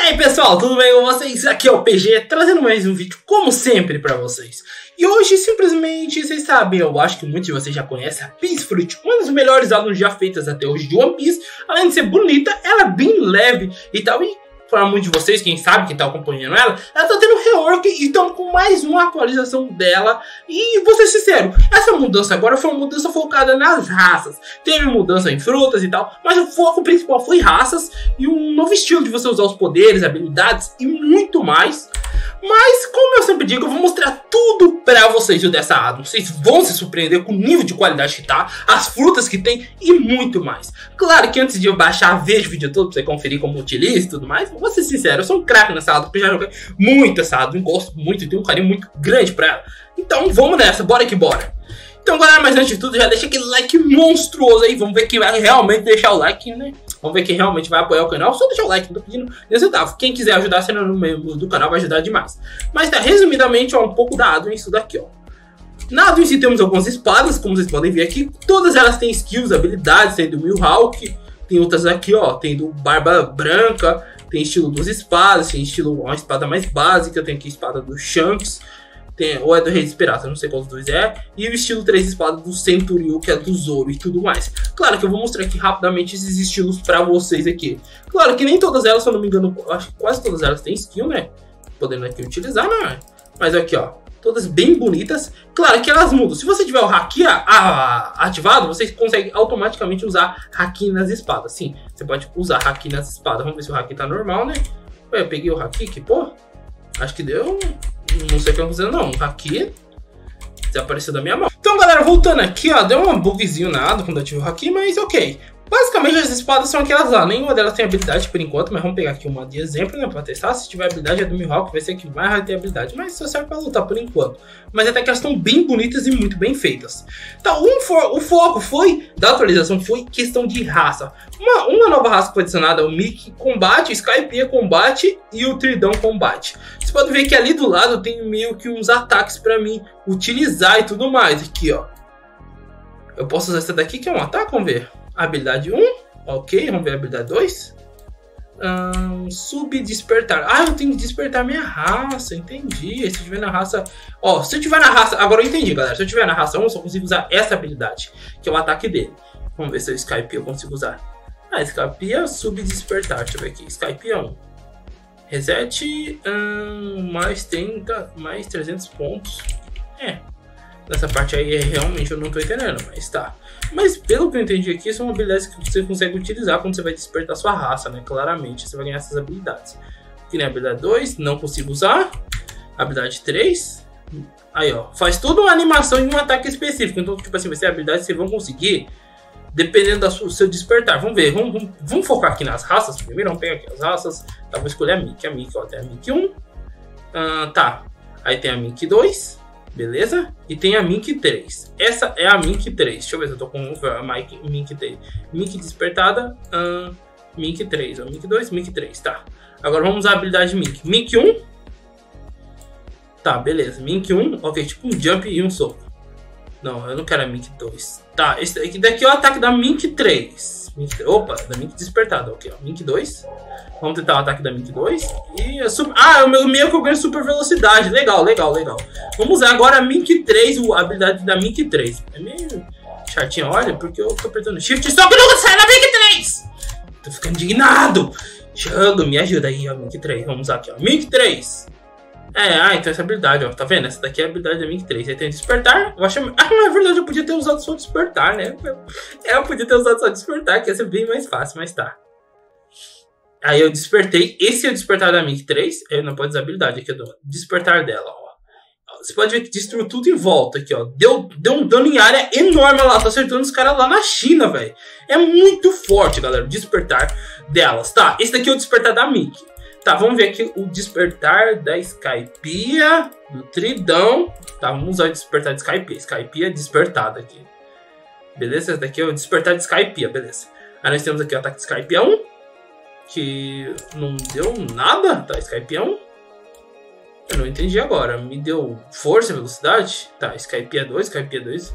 aí pessoal, tudo bem com vocês? Aqui é o PG, trazendo mais um vídeo como sempre pra vocês. E hoje simplesmente, vocês sabem, eu acho que muitos de vocês já conhecem a Peace Fruit, uma das melhores álbuns já feitas até hoje de One Piece. Além de ser bonita, ela é bem leve e tal, e para muitos de vocês, quem sabe, quem tá acompanhando ela tá tendo rework e estão com mais uma atualização dela. E vou ser sincero, essa mudança agora foi uma mudança focada nas raças. Teve mudança em frutas e tal, mas o foco principal foi raças e um novo estilo de você usar os poderes, habilidades e muito mais. Mas, como eu sempre digo, eu vou mostrar tudo pra vocês dessa álbum. Vocês vão se surpreender com o nível de qualidade que tá, as frutas que tem e muito mais. Claro que antes de eu baixar, veja o vídeo todo pra você conferir como utiliza e tudo mais. Vou ser sincero, eu sou um craque nessa álbum, porque já joguei muito essa álbum, gosto muito e tenho um carinho muito grande pra ela. Então vamos nessa, bora que bora. Então galera, mas antes de tudo, já deixa aquele like monstruoso aí. Vamos ver quem vai realmente deixar o like, né? Vamos ver quem realmente vai apoiar o canal. Só deixar o like, não tô pedindo nem centavo. Quem quiser ajudar sendo no membro do canal vai ajudar demais. Mas tá, resumidamente, ó, um pouco da Adwin isso daqui, ó. Na Adwin em si temos algumas espadas, como vocês podem ver aqui. Todas elas têm skills, habilidades. Tem do Mihawk, tem outras aqui, ó. Tem do Barba Branca, tem estilo 2 espadas, tem estilo uma espada mais básica. Tem aqui a espada do Shanks. Ou é do Rei dos Piratas, não sei qual dos dois é. E o estilo 3 espadas do Centurion, que é do Zoro e tudo mais. Claro que eu vou mostrar aqui rapidamente esses estilos pra vocês aqui. Claro que nem todas elas, se eu não me engano, acho que quase todas elas têm skill, né? Podendo aqui utilizar, né? Mas aqui, ó, todas bem bonitas. Claro que elas mudam. Se você tiver o Haki ativado, você consegue automaticamente usar Haki nas espadas. Sim, você pode usar Haki nas espadas. Vamos ver se o Haki tá normal, né? Ué, eu peguei o Haki aqui, pô. Acho que deu... Não sei o que eu tô fazendo, não. Aqui desapareceu da minha mão. Então, galera, voltando aqui, ó. Deu um bugzinho nada quando eu tive o Haki, mas ok. Basicamente, as espadas são aquelas lá. Nenhuma delas tem habilidade por enquanto, mas vamos pegar aqui uma de exemplo, né? Pra testar. Se tiver habilidade, é do Mihawk, vai ser que mais vai ter habilidade. Mas só serve pra lutar por enquanto. Mas até que elas estão bem bonitas e muito bem feitas. Então, o foco da atualização foi questão de raça. Uma nova raça que foi adicionada é o Mickey Combate, o Skypiea Combate e o Tridão Combate. Você pode ver que ali do lado tem meio que uns ataques pra mim utilizar e tudo mais. Aqui, ó. Eu posso usar essa daqui que é um ataque, vamos ver. Habilidade 1, ok, vamos ver a habilidade 2. Sub-despertar. Ah, eu tenho que despertar minha raça, entendi. Se eu tiver na raça... Ó, se eu tiver na raça... Agora eu entendi, galera. Se eu tiver na raça 1, eu só consigo usar essa habilidade, que é o ataque dele. Vamos ver se o Skypiea eu consigo usar. Ah, Skypiea sub-despertar. Deixa eu ver aqui. Skypiea 1. Reset, mais 30, mais 300 pontos. Nessa parte aí realmente eu não tô entendendo, mas tá. Mas pelo que eu entendi aqui, são habilidades que você consegue utilizar quando você vai despertar sua raça, né? Claramente, você vai ganhar essas habilidades. Aqui na habilidade 2, não consigo usar. Habilidade 3. Aí, ó, faz toda uma animação e um ataque específico. Então, tipo assim, vai ser habilidades que vocês vão conseguir dependendo do seu despertar. Vamos ver, vamos focar aqui nas raças primeiro. Vamos pegar aqui as raças. Tá, vou escolher a Mickey. A Mickey, ó, tem a Mickey 1. Tá, aí tem a Mickey 2. Beleza? E tem a Mickey 3. Essa é a Mickey 3. Deixa eu ver se eu tô com a Mickey 3. Mickey despertada. Mickey 3. Ó, Mickey 2, Mickey 3. Tá. Agora vamos usar a habilidade Mickey. Mickey 1. Tá, beleza. Mickey 1. Ok, tipo um jump e um soco. Não, eu não quero a Mickey 2. Tá, esse daqui é o ataque da Mickey 3. Opa, da Mickey despertada. Ok, ó. Mickey 2. Vamos tentar o ataque da Mickey 2. E o meu que eu ganho super velocidade. Legal. Vamos usar agora a Mickey 3, a habilidade da Mickey 3. É meio chatinho, olha, porque eu tô apertando Shift, só que nunca sai da Mickey 3. Tô ficando indignado. Jango, me ajuda aí, ó, Mickey 3. Vamos usar aqui, ó. Mickey 3. Então essa habilidade, ó, tá vendo? Essa daqui é a habilidade da Mickey 3. Aí tem despertar. Eu acho... na verdade eu podia ter usado só despertar, né? Eu podia ter usado só despertar, que ia ser bem mais fácil, mas tá. Aí eu despertei. Esse é o despertar da Mickey 3. Aí não pode usar a habilidade aqui do despertar dela, ó. Você pode ver que destruiu tudo em volta aqui, ó. Deu um dano em área enorme lá. Tá acertando os caras lá na China, velho. É muito forte, galera, o despertar delas. Tá, esse daqui é o despertar da Mickey. Tá, vamos ver aqui o despertar da Skypiea, do Tridão. Tá, vamos usar o despertar de Skypiea. Skypiea despertada aqui. Beleza? Esse daqui é o despertar de Skypiea, beleza. Aí nós temos aqui o ataque de Skypiea 1. Que não deu nada, tá? Skypiea 1. Eu não entendi agora. Me deu força, velocidade? Tá, Skypiea 2, Skypiea 2.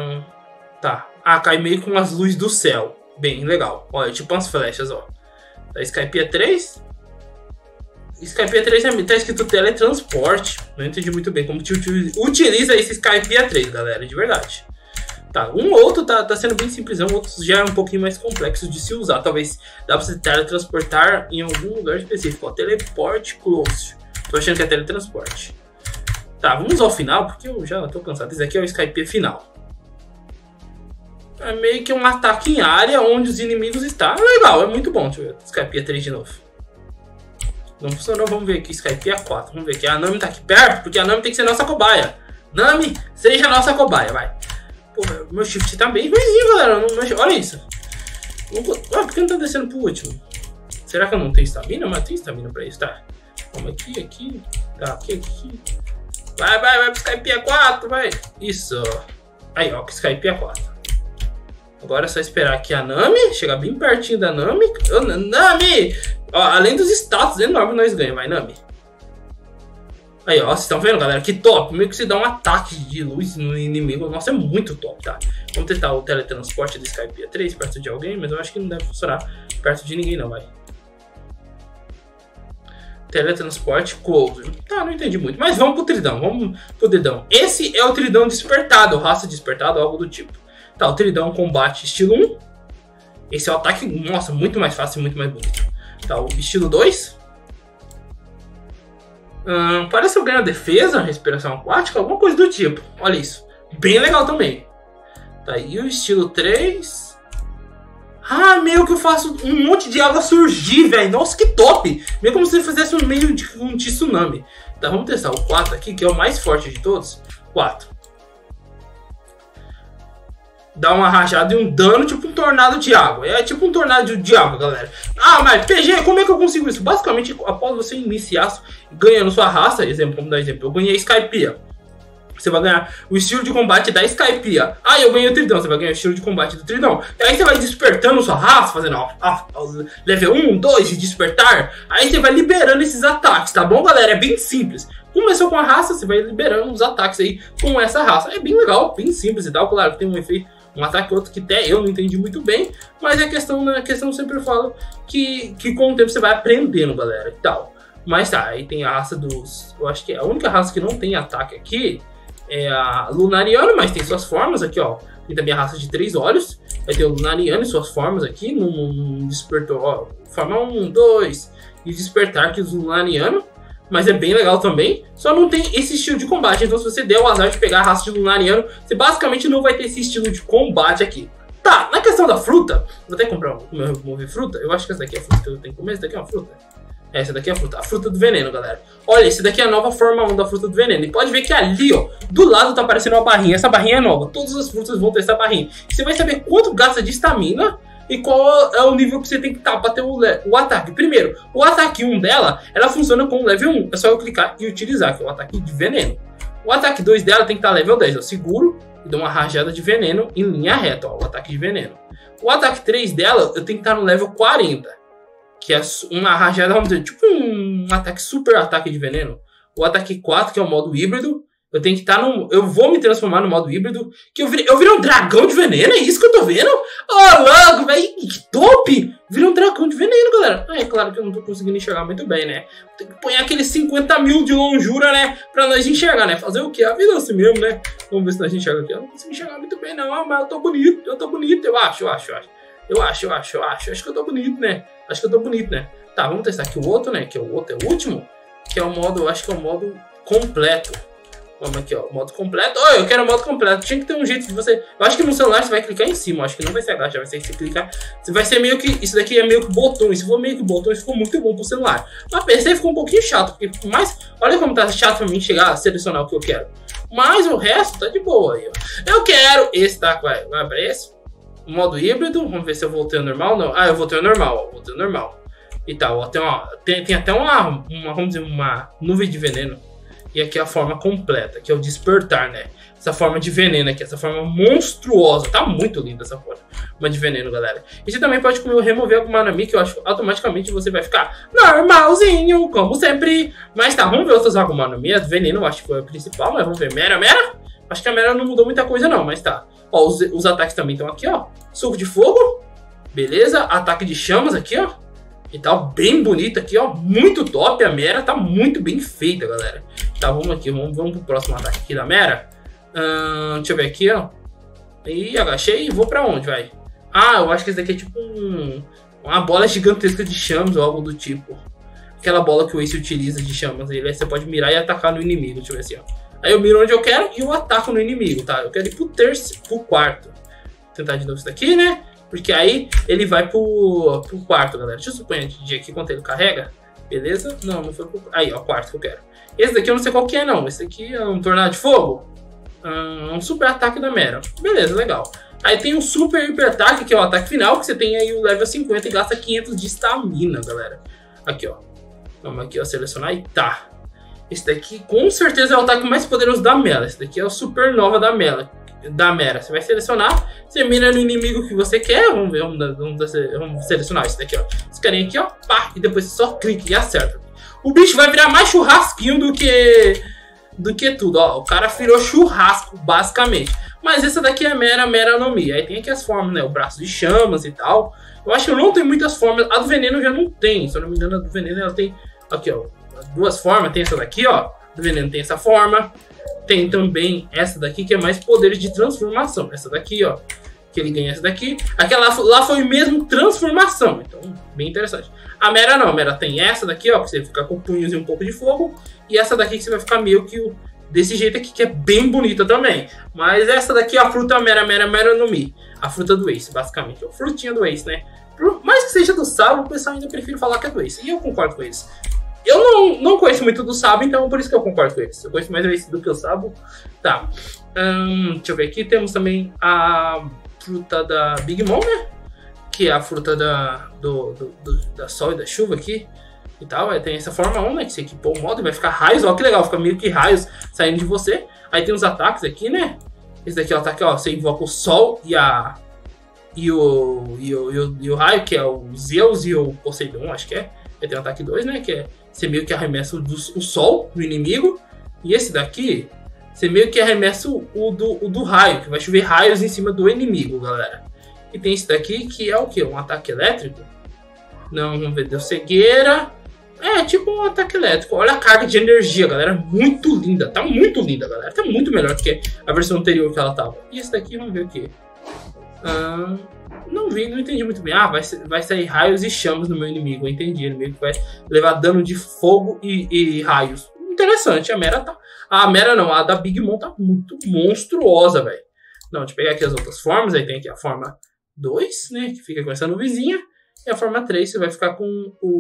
Tá. Cai meio com as luzes do céu. Bem legal. Olha, tipo umas flechas, ó. Da Skypiea 3. Skypiea 3 tá escrito teletransporte. Não entendi muito bem como utiliza esse Skypiea 3, galera, de verdade. Tá, um ou outro tá sendo bem simplesão, outros já é um pouquinho mais complexo de se usar. Talvez dá pra você teletransportar em algum lugar específico. Ó, teleporte close. Tô achando que é teletransporte. Tá, vamos ao final, porque eu já tô cansado. Esse aqui é o Skypiea final. É meio que um ataque em área onde os inimigos estão. Legal, é muito bom. Deixa eu ver. Skypiea 3 de novo. Não funcionou, vamos ver aqui. Skypiea 4. Vamos ver que a Nami tá aqui perto, porque a Nami tem que ser nossa cobaia. Nami, seja nossa cobaia, vai. Porra, meu shift tá bem ruimzinho, galera. Olha isso. Por que não tá descendo pro último? Será que eu não tenho estamina? Mas tem estamina pra isso, tá? Vamos aqui. Tá, aqui. Vai pro Skypiea 4, vai. Isso. Aí, ó, Skypiea 4. Agora é só esperar aqui a Nami. Chegar bem pertinho da Nami. Nami! Ó, além dos status enormes, nós ganhamos. Vai, Nami. Aí, ó, vocês estão vendo, galera? Que top. Meio que você dá um ataque de luz no inimigo. Nossa, é muito top, tá? Vamos tentar o teletransporte do Skypiea 3 perto de alguém, mas eu acho que não deve funcionar perto de ninguém, não, vai. Teletransporte close. Tá, não entendi muito. Mas vamos pro tridão. Esse é o tridão despertado, raça despertado, algo do tipo. Tá, o tridão combate estilo 1. Esse é o ataque, nossa, muito mais fácil e muito mais bonito. Tá, o estilo 2. Parece que eu ganho defesa, respiração aquática, alguma coisa do tipo. Olha isso. Bem legal também. Tá, e o estilo 3. Ah, meio que eu faço um monte de água surgir, velho. Nossa, que top. Meio como se eu fizesse um meio de um tsunami. Tá, vamos testar o 4 aqui, que é o mais forte de todos. 4. Dá uma rajada e um dano, tipo um tornado de água. É tipo um tornado de água, galera. Ah, mas PG, como é que eu consigo isso? Basicamente, após você iniciar ganhando sua raça, exemplo, vamos dar exemplo. Eu ganhei Skypiea. Você vai ganhar o estilo de combate da Skypiea. Ah, eu ganhei o tridão. Você vai ganhar o estilo de combate do tridão. E aí você vai despertando sua raça, fazendo level 1, 2 de despertar. Aí você vai liberando esses ataques, tá bom, galera? É bem simples. Começou com a raça, você vai liberando os ataques aí com essa raça. É bem legal, bem simples e tal. Claro que tem um efeito, um ataque ou outro que até eu não entendi muito bem. Mas a questão eu sempre falo que com o tempo você vai aprendendo, galera, e tal. Mas tá, aí tem a raça dos... Eu acho que a única raça que não tem ataque aqui é a Lunariano, mas tem suas formas aqui, ó. Tem também a raça de 3 olhos. Vai ter o Lunariano e suas formas aqui. No despertou, ó. Forma 1, 2 e despertar aqui do Lunariano. Mas é bem legal também. Só não tem esse estilo de combate. Então se você der o azar de pegar a raça de Lunariano, você basicamente não vai ter esse estilo de combate aqui. Tá, na questão da fruta, vou até comprar uma fruta. Eu acho que essa daqui é a fruta que eu tenho que comer. Essa daqui é uma fruta. Essa daqui é a fruta do veneno, galera. Olha, esse daqui é a nova forma 1 da fruta do veneno. E pode ver que ali, ó, do lado tá aparecendo uma barrinha. Essa barrinha é nova. Todas as frutas vão ter essa barrinha. Você vai saber quanto gasta de estamina e qual é o nível que você tem que estar para ter o ataque. Primeiro, o ataque 1 dela, ela funciona com level 1. É só eu clicar e utilizar, que é o ataque de veneno. O ataque 2 dela tem que estar level 10. Eu seguro e dou uma rajada de veneno em linha reta, ó, o ataque de veneno. O ataque 3 dela, eu tenho que estar no level 40. Que é uma rajada, vamos dizer, tipo um ataque, super ataque de veneno. O ataque 4, que é o modo híbrido, eu tenho que estar no... Eu vou me transformar no modo híbrido, que eu virei um dragão de veneno, é isso que eu tô vendo? Ó, louco, velho, que top! Virei um dragão de veneno, galera. É claro que eu não tô conseguindo enxergar muito bem, né? Tem que pôr aqueles 50 mil de longura, né? Pra nós enxergar, né? Fazer o quê? A vida é assim mesmo, né? Vamos ver se nós enxergamos aqui. Eu não consigo enxergar muito bem, não, mas eu tô bonito, eu acho. Acho que eu tô bonito, né? Tá, vamos testar aqui o outro, né? Que é o último. Que é o modo, eu acho que é o modo completo. Vamos aqui, ó. Modo completo. Oh, eu quero o modo completo. Tinha que ter um jeito de você... Eu acho que no celular você vai clicar em cima. Eu acho que não vai ser agachar, vai ser que você clicar... Vai ser meio que... Isso daqui é meio que botões. Se for meio que botões, ficou muito bom pro celular. Mas PC ficou um pouquinho chato. Porque mais... Olha como tá chato pra mim chegar a selecionar o que eu quero. Mas o resto tá de boa aí, ó. Eu quero... Esse tá... Vai pra esse. Modo híbrido, vamos ver se eu voltei ao normal. Não, eu voltei ao normal, e tal, ó, tem até vamos dizer, uma nuvem de veneno. E aqui é a forma completa, que é o despertar, né? Essa forma de veneno aqui, essa forma monstruosa. Tá muito linda essa forma de veneno, galera. E você também pode remover alguma Nami, que eu acho que automaticamente você vai ficar normalzinho, como sempre. Mas tá, vamos ver outras Agumon no Mi. A veneno eu acho que foi a principal, mas vamos ver. Mera. Acho que a Mera não mudou muita coisa não, mas tá. Ó, os ataques também estão aqui, ó. Suco de fogo. Beleza. Ataque de chamas aqui, ó. E tal, bem bonita aqui, ó. Muito top. A Mera tá muito bem feita, galera. Tá, vamos aqui. Vamos pro próximo ataque aqui da Mera. Deixa eu ver aqui, ó. E agachei e vou pra onde, vai? Ah, eu acho que esse daqui é tipo uma bola gigantesca de chamas ou algo do tipo. Aquela bola que o Ace utiliza de chamas. Aí você pode mirar e atacar no inimigo. Deixa eu ver assim, ó. Aí eu miro onde eu quero e eu ataco no inimigo, tá? Eu quero ir pro quarto. Vou tentar de novo isso daqui, né? Porque aí ele vai pro quarto, galera. Deixa eu suponhar de aqui quanto ele carrega. Beleza? Não, não foi pro... Aí, ó, quarto que eu quero. Esse daqui eu não sei qual que é, não. Esse daqui é um tornado de fogo. Um super ataque da Mera. Beleza, legal. Aí tem um super hiper ataque, que é o ataque final, que você tem aí o level 50 e gasta 500 de estamina, galera. Aqui, ó. Vamos aqui, ó, selecionar e tá. Esse daqui com certeza é o ataque mais poderoso da Mela. Esse daqui é o supernova da Mela. Você vai selecionar, você mira no inimigo que você quer. Vamos ver, vamos selecionar esse daqui, ó. Esse carinha aqui, ó, pá, e depois você só clica e acerta. O bicho vai virar mais churrasquinho do que tudo, ó. O cara virou churrasco, basicamente. Mas essa daqui é a Mera no Mi. Aí tem aqui as formas, né? O braço de chamas e tal. Eu acho que eu não tenho muitas formas. A do veneno já não tem. Se eu não me engano, a do veneno ela tem... Aqui, ó. Duas formas. Tem essa daqui, ó. Do veneno tem essa forma. Tem também essa daqui que é mais poderes de transformação. Essa daqui, ó. Que ele ganha essa daqui. Aquela lá foi mesmo transformação. Então, bem interessante. A Mera não. A Mera tem essa daqui, ó. Que você fica com punhos e um pouco de fogo. E essa daqui que você vai ficar meio que desse jeito aqui, que é bem bonita também. Mas essa daqui é a fruta Mera no Mi. A fruta do Ace, basicamente. A frutinha do Ace, né? Por mais que seja do Sabo, o pessoal ainda prefere falar que é do Ace. E eu concordo com eles. Eu não conheço muito do Sabo, então por isso que eu concordo com eles. Eu conheço mais o Ace do que o Sabo. Tá. Deixa eu ver aqui. Temos também a fruta da Big Mom, né? Que é a fruta da sol e da chuva aqui. E tal, aí tem essa forma 1, né, que você equipou o modo e vai ficar raios, ó, que legal, fica meio que raios saindo de você. Aí tem os ataques aqui, né, esse daqui é o ataque, ó, você invoca o sol e o raio, que é o Zeus e o Poseidon, acho que é. Aí tem o ataque 2, né, que é, você meio que arremessa o sol no inimigo. E esse daqui, você meio que arremessa o do raio, que vai chover raios em cima do inimigo, galera. E tem esse daqui, que é o que? Um ataque elétrico? Não, vamos ver, deu cegueira. É, tipo um ataque elétrico. Olha a carga de energia, galera. Muito linda. Tá muito linda, galera. Tá muito melhor do que a versão anterior que ela tava. E esse daqui, vamos ver o que. Não entendi muito bem. Ah, vai sair raios e chamas no meu inimigo. Eu entendi. O inimigo vai levar dano de fogo e raios. Interessante. A Mera tá... A Mera não, a da Big Mom tá muito monstruosa, velho. Não, deixa eu pegar aqui as outras formas. Aí tem aqui a forma 2, né? Que fica com essa nuvenzinha. E a forma 3 você vai ficar com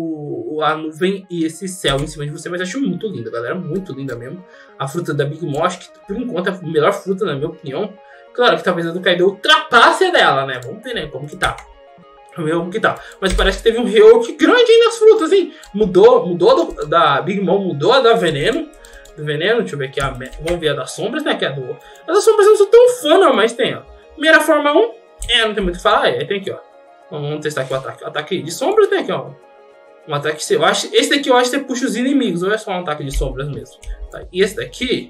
a nuvem e esse céu em cima de você. Mas eu acho muito linda, galera. Muito linda mesmo. A fruta da Big Mom, acho que por enquanto é a melhor fruta, na minha opinião. Claro que talvez a do Kaido ultrapasse a dela, né? Vamos ver, né? Como que tá. Vamos ver como que tá. Mas parece que teve um rework grande aí nas frutas, hein? Mudou da Big Mom, mudou a da veneno. Do veneno, deixa eu ver aqui. Vamos ver a das sombras, né? Que é a do... As das sombras eu não sou tão fã, não, mas tem, ó. Primeira forma 1. Não tem muito o que falar. Aí tem aqui, ó. Vamos testar aqui o ataque. O ataque de sombras tem aqui, ó. Um ataque que eu acho. Esse daqui eu acho que você puxa os inimigos, ou é só um ataque de sombras mesmo. Tá? E esse daqui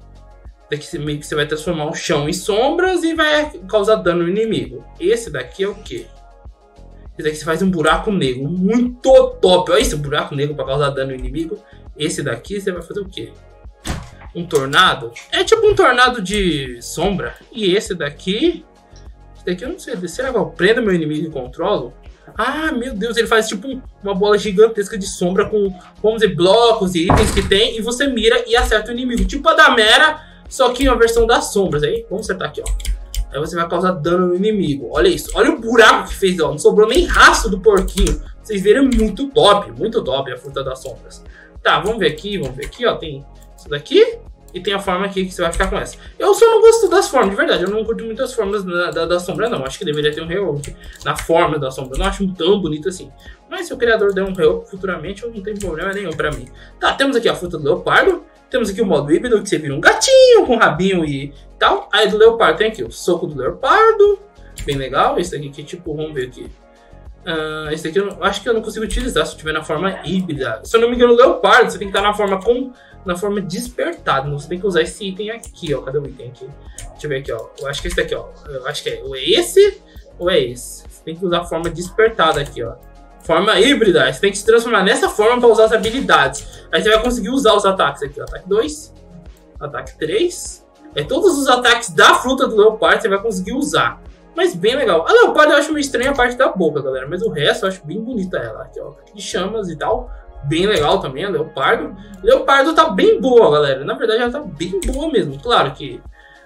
meio que você vai transformar o chão em sombras e vai causar dano no inimigo. Esse daqui é o quê? Esse daqui você faz um buraco negro. Muito top. Olha esse buraco negro para causar dano no inimigo. Esse daqui você vai fazer o quê? Um tornado. É tipo um tornado de sombra. E esse daqui eu não sei, será que eu prendo meu inimigo e controlo? Ah, meu Deus, ele faz tipo uma bola gigantesca de sombra com, vamos dizer, blocos e itens que tem. E você mira e acerta o inimigo. Tipo a da Mera, só que uma versão das sombras. Aí, vamos acertar aqui, ó. Aí você vai causar dano no inimigo. Olha isso, olha o buraco que fez, ó. Não sobrou nem rastro do porquinho. Vocês viram, muito top a fruta das sombras. Tá, vamos ver aqui, ó. Tem isso daqui. E tem a forma aqui que você vai ficar com essa. Eu só não gosto das formas, de verdade. Eu não curto muito as formas da sombra, não. Acho que deveria ter um rework na forma da sombra. Eu não acho tão bonito assim. Mas se o criador der um rework futuramente, eu não tenho problema nenhum pra mim. Tá, temos aqui a fruta do leopardo. Temos aqui o modo híbrido, que você vira um gatinho com rabinho e tal. Aí do leopardo tem aqui o soco do leopardo. Bem legal. Esse daqui que tipo, vamos ver aqui. Esse daqui eu acho que eu não consigo utilizar se eu tiver na forma híbrida. Se eu não me engano, o leopardo, você tem que estar na forma despertada. Você tem que usar esse item aqui, ó. Cadê o item aqui? Deixa eu ver aqui, ó. Eu acho que esse daqui, ó. Eu acho que é ou é esse ou é esse. Você tem que usar a forma despertada aqui, ó. Forma híbrida, aí você tem que se transformar nessa forma para usar as habilidades. Aí você vai conseguir usar os ataques aqui, ó. Ataque 2, ataque 3. Todos os ataques da fruta do leopardo você vai conseguir usar. Mas bem legal. A leopardo eu acho meio estranha a parte da boca, galera. Mas o resto eu acho bem bonita ela. Aqui, ó, ataque de chamas e tal. Bem legal também a leopardo. Leopardo tá bem boa, galera. Na verdade ela tá bem boa mesmo. Claro que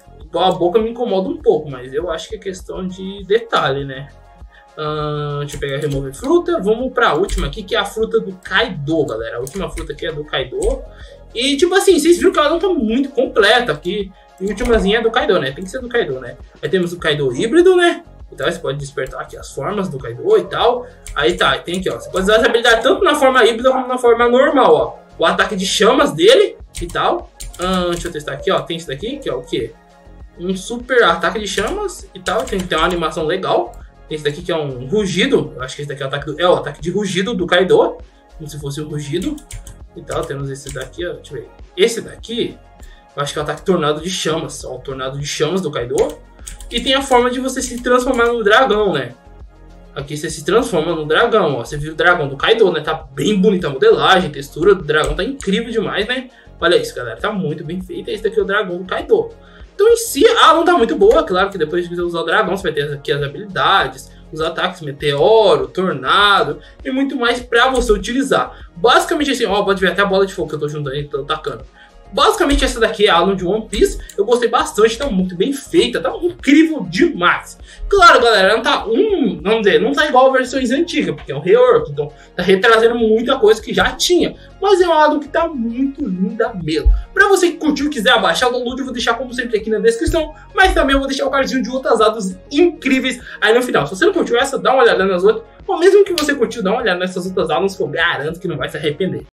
a boca me incomoda um pouco, mas eu acho que é questão de detalhe, né? Deixa eu pegar remover fruta. Vamos pra última aqui, que é a fruta do Kaido, galera. A última fruta aqui é do Kaido. E tipo assim, vocês viram que ela não tá muito completa aqui. E a últimazinha é do Kaido, né? Tem que ser do Kaido, né? Aí temos o Kaido híbrido, né? Então você pode despertar aqui as formas do Kaido e tal. Aí tá, tem aqui, ó. Você pode usar essa habilidade tanto na forma híbrida como na forma normal, ó. O ataque de chamas dele e tal. Deixa eu testar aqui, ó. Tem isso daqui, que é o quê? Um super ataque de chamas e tal. Tem uma animação legal. Tem esse daqui que é um rugido. Eu acho que esse daqui é o ataque de rugido do Kaido. Como se fosse um rugido e tal. Temos esse daqui, ó. Deixa eu ver. Esse daqui, eu acho que é o ataque tornado de chamas. Ó, o tornado de chamas do Kaido. E tem a forma de você se transformar no dragão, né? Aqui você se transforma no dragão, ó. Você viu o dragão do Kaido, né? Tá bem bonita a modelagem, a textura do dragão tá incrível demais, né? Olha isso, galera. Tá muito bem feito. Esse daqui é o dragão do Kaido. Então em si, a aula tá muito boa. Claro que depois de você usar o dragão, você vai ter aqui as habilidades, os ataques, meteoro, tornado e muito mais pra você utilizar. Basicamente assim, ó, pode ver até a bola de fogo que eu tô juntando e tô tacando. Basicamente essa daqui é a aula de One Piece. Eu gostei bastante, tá muito bem feita, tá incrível demais. Claro, galera, não tá vamos dizer, não tá igual a versões antigas, porque é um rework, então tá retrazendo muita coisa que já tinha. Mas é uma aula que tá muito linda mesmo. Pra você que curtiu e quiser baixar o download, eu vou deixar como sempre aqui na descrição. Mas também eu vou deixar o cardzinho de outras aulas incríveis aí no final. Se você não curtiu essa, dá uma olhada nas outras. Ou mesmo que você curtiu, dá uma olhada nessas outras aulas que eu garanto que não vai se arrepender.